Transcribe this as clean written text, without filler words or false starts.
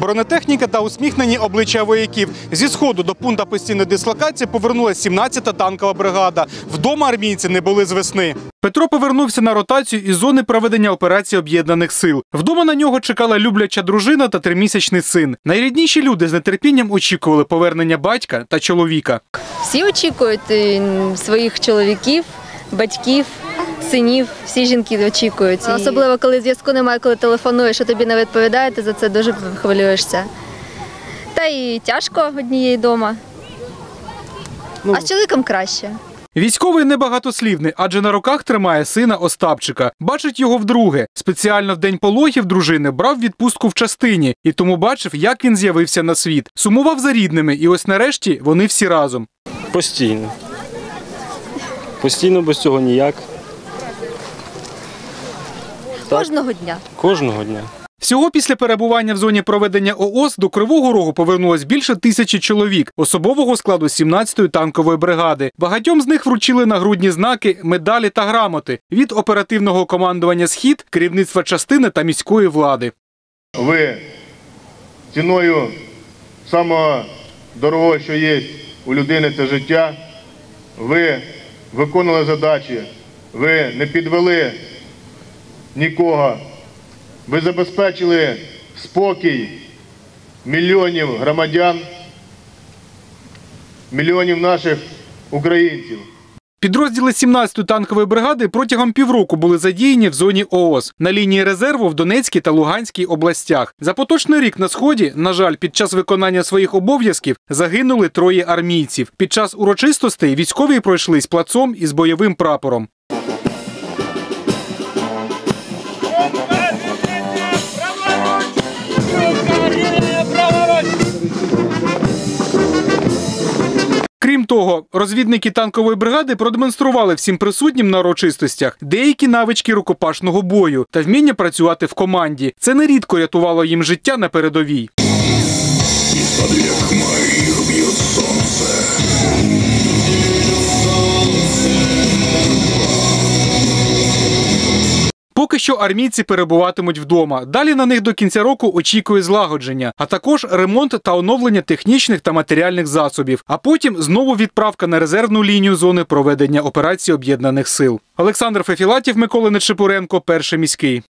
бронетехніка та усміхнені обличчя вояків. Зі Сходу до пункту постійної дислокації повернулася 17-та танкова бригада. Вдома армійці не були з весни. Петро повернувся на ротацію із зони проведення операції Об'єднаних сил. Вдома на нього чекала любляча дружина та 3-місячний син. Найрідніші люди з нетерпінням очікували повернення батька та чоловіка. Всі очікують своїх чоловіків, батьків, синів, всі жінки очікують. Особливо, коли зв'язку немає, коли телефонуєш, а тобі не відповідають, ти за це дуже хвилюєшся. Та й тяжко однієї вдома, а з чоловіком краще. Військовий небагатослівний, адже на руках тримає сина Остапчика. Бачить його вдруге. Спеціально в день пологів дружини брав відпустку в частині і тому бачив, як він з'явився на світ. Сумував за рідними і ось нарешті вони всі разом. Постійно. Постійно, без цього ніяк. Кожного дня. Кожного дня. Всього після перебування в зоні проведення ООС до Кривого Рогу повернулось більше 1000 чоловік, особового складу 17-ї танкової бригади. Багатьом з них вручили нагрудні знаки, медалі та грамоти від оперативного командування «Схід», керівництва частини та міської влади. Ви ціною самого дорогого, що є у людини, це життя. Ви виконали задачі, ви не підвели нікого. Ви забезпечили спокій мільйонів громадян, мільйонів наших українців. Підрозділи 17-ї танкової бригади протягом півроку були задіяні в зоні ООС на лінії резерву в Донецькій та Луганській областях. За поточний рік на Сході, на жаль, під час виконання своїх обов'язків загинули 3 армійців. Під час урочистостей військові пройшлись плацом із бойовим прапором. Крім того, розвідники танкової бригади продемонстрували всім присутнім на урочистостях деякі навички рукопашного бою та вміння працювати в команді. Це нерідко рятувало їм життя на передовій. Поки що армійці перебуватимуть вдома. Далі на них до кінця року очікує злагодження, а також ремонт та оновлення технічних та матеріальних засобів. А потім знову відправка на резервну лінію зони проведення операції Об'єднаних сил. Олександр Фефілатів, Микола Нечипуренко, Перший міський.